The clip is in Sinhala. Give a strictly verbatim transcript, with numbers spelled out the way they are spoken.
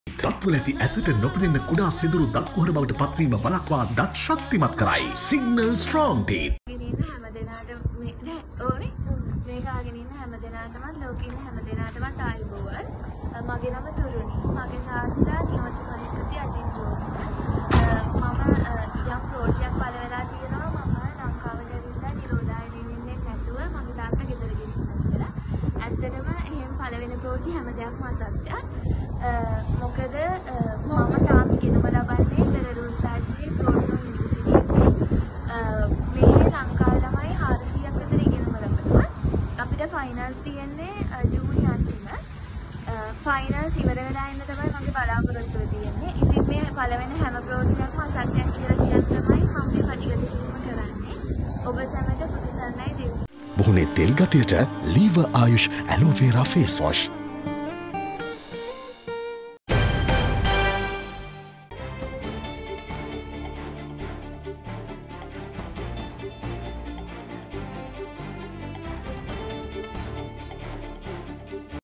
දත්වල ඇති ඇසට නොපෙනෙන කුඩා සිදුරු දත් කුහර බවට පත්වීම වළක්වා දත් ශක්තිමත් කරයි. Signal strong teeth. හැම දෙනාටම මේ ඕනේ මේක ආගෙන ඉන්න හැම දෙනාටමත් ලෝකේ ඉන්න හැම දෙනාටමත් ආයුබෝවන්. මගේ නම තුරුණි. මගේ තාත්තා නියෝජ්‍ය පරිස්කෘති අජිත් රෝහණ. මම යම් ප්‍රෝජෙක්ට් පළ වෙලා තියෙනවා. මම ලංකාවට ඇවිල්ලා නිරෝධායනයෙන් ඉන්නේ නැතුව මගේ තාත්තා ගෙදර ගෙනියන්න කියලා. ඇත්තටම එහෙම පළ වෙන ප්‍රෝජෙක්ට් හැම දෙයක්ම අසත්‍යයි. මොකද මම තාම ඉගෙනම ලබන්නේ බෙලරුස් රාජ්‍යයේ ප්‍රෝටෝ යුනිවර්සිටි එකේ. මේ ලංකාවේ ළමයි හාරසියක් විතර ඉගෙනම ලබනවා. අපිට ෆයිනල්ස් තියෙන්නේ ජූනි අන්තිම. ෆයිනල්ස් ඉවර වෙලා ඉන්න තමයි මගේ බලාපොරොත්තුව තියෙන්නේ. ඉතින් මේ පළවෙනි හැම ප්‍රෝටෝයක්ම අසත්‍යයක් කියලා කියන තමයි මම මේ පටිගත කිරීම කරන්නේ. ඔබ සැමට පුදුසන්නයි දෙවි. මුහුණේ තෙල් ගතියට Lever Ayush aloe vera face wash